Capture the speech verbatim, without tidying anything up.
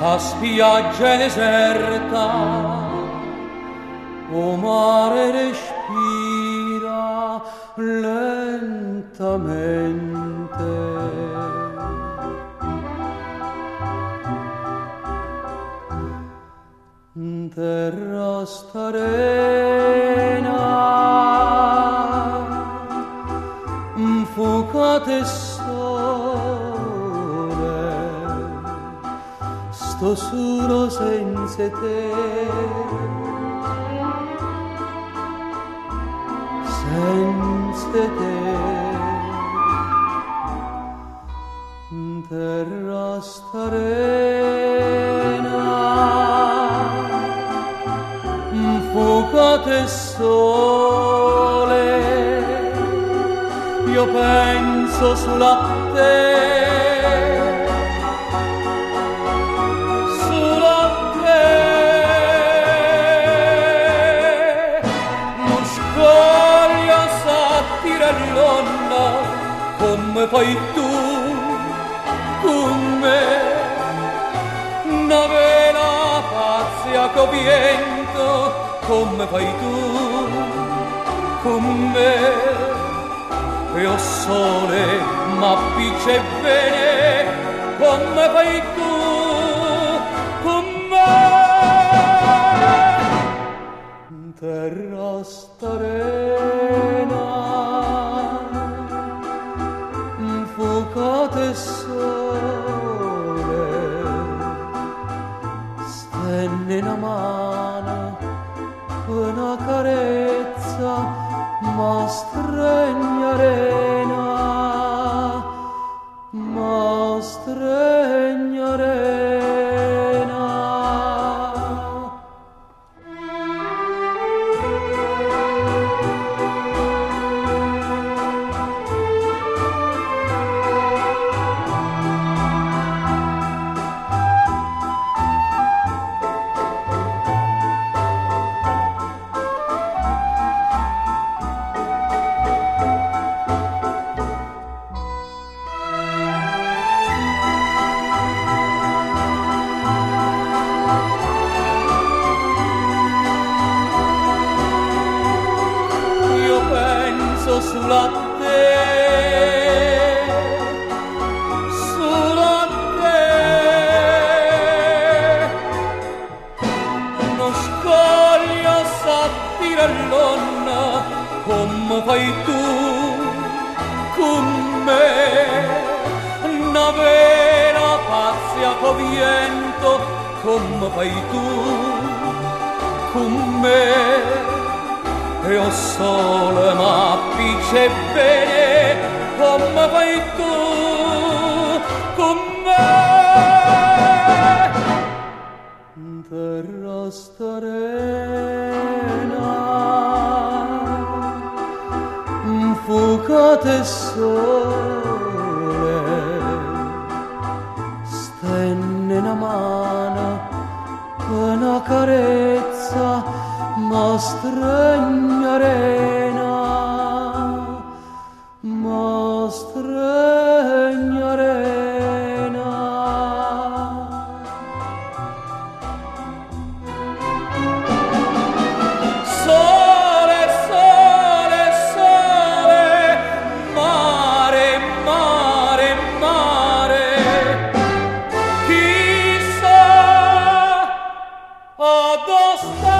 a spiaggia deserta, o mare respira lentamente. Terra starena, infuocate sole, sto solo senza te, senza te. Terra starena, infuocate sole, io penso sulla te, sulla te. Non scoglio sattirellonna come fai tu con me, una vela pazia co vento come fai tu con me. Io sole m'appicce bene come fai tu con me. Terra starena, infuocate sole, stenne una mano, una carezza, ma stregna arena, ma stregna arena. Sulla te, sulla te, non scoglio sattirellonna come fai tu con me, una vela pazia co vento come fai tu con me. Io sole m'appicce bene come fai tu con me. Terra starena, infuocate sole, stenne una mano, una carezza, ma stregna arena, ma stregna arena. Sole, sole, sole, mare, mare, mare, chissà addosso